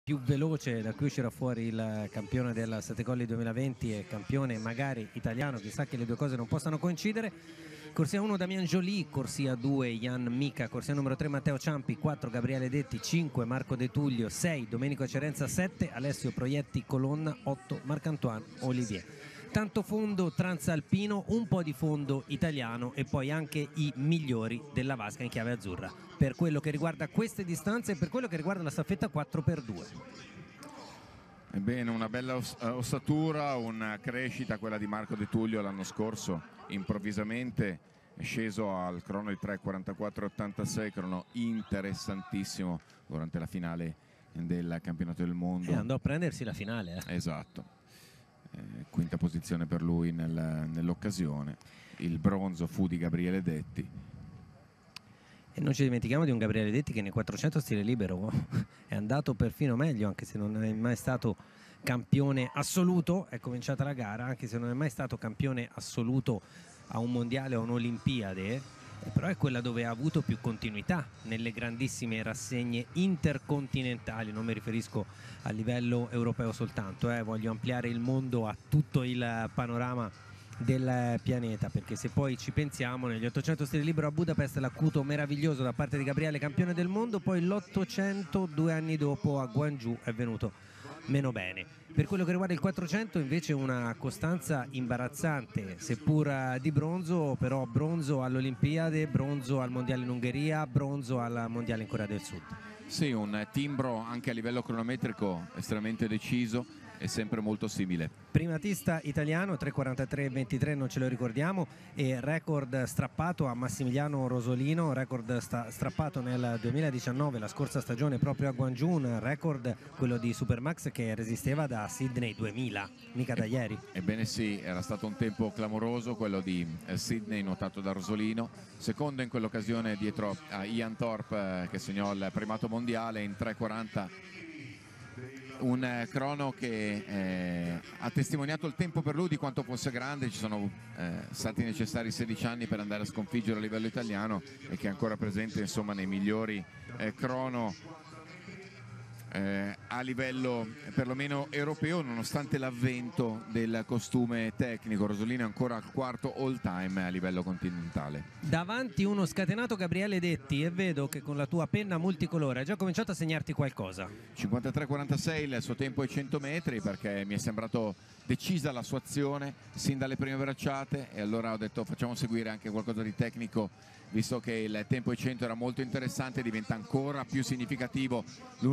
più veloce da cui uscirà fuori il campione del Sette Colli 2020 e campione magari italiano, chissà che le due cose non possano coincidere. Corsia 1 Damian Joly, corsia 2 Jan Mica, corsia numero 3 Matteo Ciampi, 4 Gabriele Detti, 5 Marco De Tullio, 6 Domenico Cerenza, 7 Alessio Proietti Colonna, 8 Marc-Antoine Olivier. Tanto fondo transalpino, un po' di fondo italiano e poi anche i migliori della vasca in chiave azzurra per quello che riguarda queste distanze e per quello che riguarda la staffetta 4x2. Ebbene, una bella ossatura, una crescita, quella di Marco De Tullio l'anno scorso, improvvisamente è sceso al crono di 3:44,86, crono interessantissimo durante la finale del campionato del mondo. E andò a prendersi la finale. Esatto. Quinta posizione per lui nell'occasione. Il bronzo fu di Gabriele Detti. E non ci dimentichiamo di un Gabriele Detti che nei 400 stile libero è andato perfino meglio, anche se non è mai stato campione assoluto. È cominciata la gara, anche se non è mai stato campione assoluto a un mondiale o un'Olimpiade, però è quella dove ha avuto più continuità nelle grandissime rassegne intercontinentali. Non mi riferisco a livello europeo soltanto, voglio ampliare il mondo a tutto il panorama del pianeta, perché se poi ci pensiamo, negli 800 stile libero a Budapest l'acuto meraviglioso da parte di Gabriele, campione del mondo, poi l'800 2 anni dopo a Gwangju è venuto meno bene. Per quello che riguarda il 400 invece una costanza imbarazzante, seppur di bronzo, però bronzo all'Olimpiade, bronzo al mondiale in Ungheria, bronzo al mondiale in Corea del Sud. Sì, un timbro anche a livello cronometrico estremamente deciso e sempre molto simile. Primatista italiano, 3:43,23, non ce lo ricordiamo, e record strappato a Massimiliano Rosolino, record strappato nel 2019, la scorsa stagione proprio a Gwangju, un record, quello di Supermax, che resisteva da Sydney 2000, mica da ieri. Ebbene sì, era stato un tempo clamoroso quello di Sydney, nuotato da Rosolino, secondo in quell'occasione dietro a Ian Thorpe, che segnò il primato mondiale in 3:40. Un crono che ha testimoniato il tempo per lui di quanto fosse grande. Ci sono stati necessari 16 anni per andare a sconfiggere a livello italiano, e che è ancora presente insomma nei migliori crono a livello perlomeno europeo, nonostante l'avvento del costume tecnico. Rosolino è ancora al quarto all time a livello continentale. Davanti uno scatenato Gabriele Detti, e vedo che con la tua penna multicolore hai già cominciato a segnarti qualcosa. 53,46 il suo tempo ai 100 metri, perché mi è sembrato decisa la sua azione sin dalle prime bracciate, e allora ho detto facciamo seguire anche qualcosa di tecnico, visto che il tempo ai 100 era molto interessante. Diventa ancora più significativo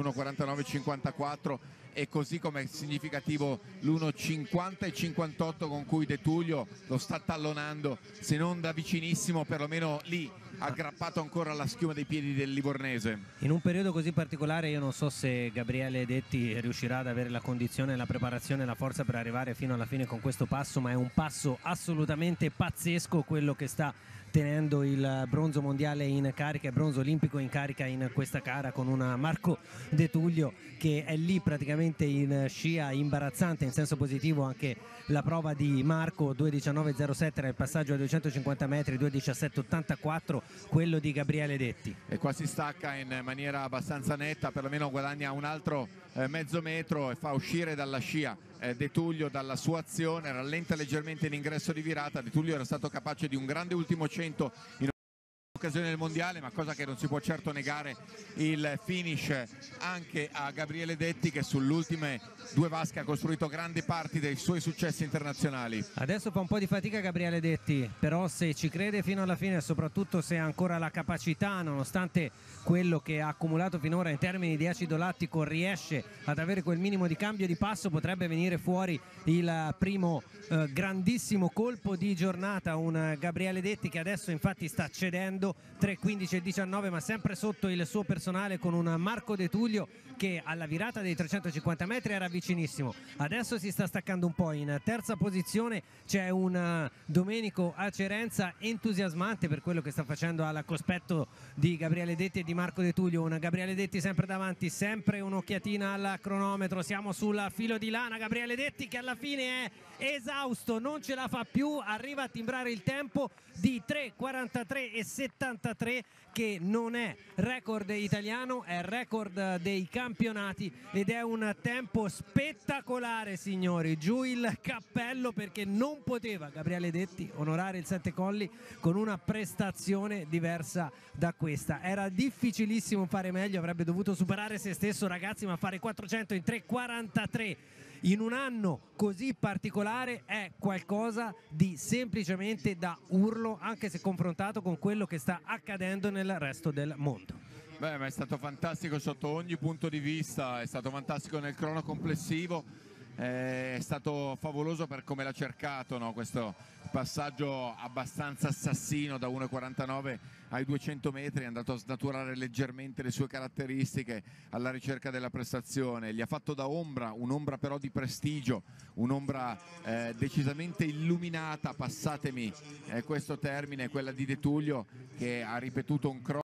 l'1:49,54, e così come è significativo l'1:50 e 58 con cui De Tullio lo sta tallonando, se non da vicinissimo, perlomeno lì aggrappato ancora alla schiuma dei piedi del livornese. In un periodo così particolare io non so se Gabriele Detti riuscirà ad avere la condizione, la preparazione e la forza per arrivare fino alla fine con questo passo, ma è un passo assolutamente pazzesco quello che sta tenendo il bronzo mondiale in carica e bronzo olimpico in carica in questa gara, con un Marco De Tullio che è lì praticamente in scia. Imbarazzante in senso positivo anche la prova di Marco, 2:19,07 era il passaggio a 250 metri, 2:17,84 quello di Gabriele Detti. E qua si stacca in maniera abbastanza netta, perlomeno guadagna un altro mezzo metro e fa uscire dalla scia De Tullio dalla sua azione, rallenta leggermente l'ingresso di virata. De Tullio era stato capace di un grande ultimo 100 in occasione del mondiale, ma cosa che non si può certo negare il finish anche a Gabriele Detti, che sulle ultime due vasche ha costruito grandi parti dei suoi successi internazionali. Adesso fa un po' di fatica Gabriele Detti, però se ci crede fino alla fine e soprattutto se ha ancora la capacità, nonostante quello che ha accumulato finora in termini di acido lattico, riesce ad avere quel minimo di cambio di passo, potrebbe venire fuori il primo grandissimo colpo di giornata. Un Gabriele Detti che adesso infatti sta cedendo 3:15,19, ma sempre sotto il suo personale, con un Marco De Tullio che alla virata dei 350 metri era vicinissimo. Adesso si sta staccando un po'. In terza posizione c'è un Domenico Cerenza entusiasmante per quello che sta facendo al cospetto di Gabriele Detti e di Marco De Tullio. Un Gabriele Detti sempre davanti, sempre un'occhiatina al cronometro, siamo sul filo di lana. Gabriele Detti che alla fine è esausto, non ce la fa più, arriva a timbrare il tempo di 3:43,70 1,73 che non è record italiano, è record dei campionati ed è un tempo spettacolare, signori. Giù il cappello, perché non poteva Gabriele Detti onorare il Sette Colli con una prestazione diversa da questa. Era difficilissimo fare meglio, avrebbe dovuto superare se stesso, ragazzi, ma fare 400 in 3,43 in un anno così particolare è qualcosa di semplicemente da urlo, anche se confrontato con quello che sta accadendo nel resto del mondo. Beh, ma è stato fantastico sotto ogni punto di vista, è stato fantastico nel crono complessivo, è stato favoloso per come l'ha cercato, no? Questo passaggio abbastanza assassino da 1,49 ai 200 metri, è andato a snaturare leggermente le sue caratteristiche alla ricerca della prestazione, gli ha fatto da ombra, un'ombra però di prestigio, un'ombra decisamente illuminata, passatemi questo termine, quella di De Tullio, che ha ripetuto un crono